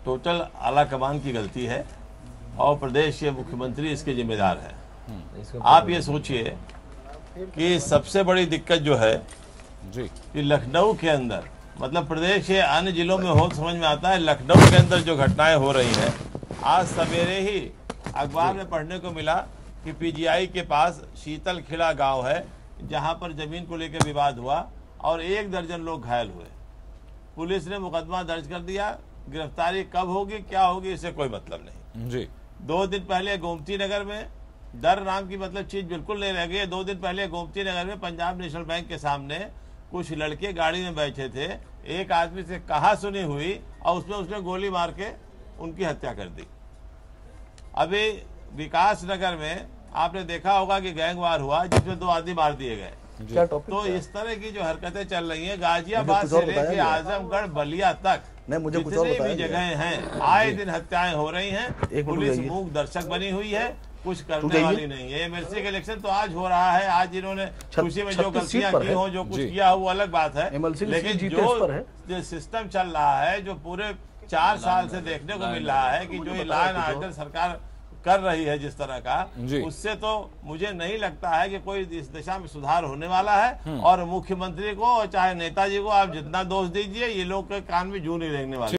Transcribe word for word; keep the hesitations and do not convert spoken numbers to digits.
Total आला कमान की गलती है और प्रदेश के मुख्यमंत्री इसके जिम्मेदार हैं। आप ये सोचिए कि सबसे बड़ी दिक्कत जो है जी कि लखनऊ के अंदर, मतलब प्रदेश के अन्य जिलों में हो समझ में आता है, लखनऊ के अंदर जो घटनाएं हो रही हैं, आज सवेरे ही अखबार में पढ़ने को मिला कि पीजीआई के पास शीतल खिला गांव है जहां पर जमीन को लेकर विवाद हुआ और एक दर्जन लोग घायल हुए। पुलिस ने मुकदमा दर्ज कर दिया, गिरफ्तारी कब होगी क्या होगी इससे कोई मतलब नहीं। जी दो दिन पहले गोमती नगर में डर नाम की मतलब चीज बिल्कुल नहीं रह गई। दो दिन पहले गोमती नगर में पंजाब नेशनल बैंक के सामने कुछ लड़के गाड़ी में बैठे थे, एक आदमी से कहा सुनी हुई और उसमें उसने गोली मार के उनकी हत्या कर दी। अभी विकास नगर में आपने देखा होगा कि गैंगवार हुआ जिसमें दो आदमी मार दिए गए। क्या टॉपिक तो इस तरह की जो हरकतें चल रही हैं गाजियाबाद से लेके आजमगढ़ बलिया तक नहीं, मुझे कुछ और जितनी भी बताया जगह हैं आए दिन हत्याएं हो रही हैं। पुलिस मूक दर्शक बनी हुई है, कुछ करने वाली नहीं है। एमएलसी का इलेक्शन तो आज हो रहा है, आज इन्होंने खुशी में जो गलतियां की हो, जो कुछ किया हो वो अलग बात है, लेकिन जो जो सिस्टम चल रहा है, जो पूरे चार साल से देखने को मिल रहा है कि जो ये लॉ एंड ऑर्डर सरकार कर रही है जिस तरह का, उससे तो मुझे नहीं लगता है कि कोई इस दिशा में सुधार होने वाला है। और मुख्यमंत्री को और चाहे नेताजी को आप जितना दोष दीजिए, ये लोग के कान में जू नहीं रेंगने वाले।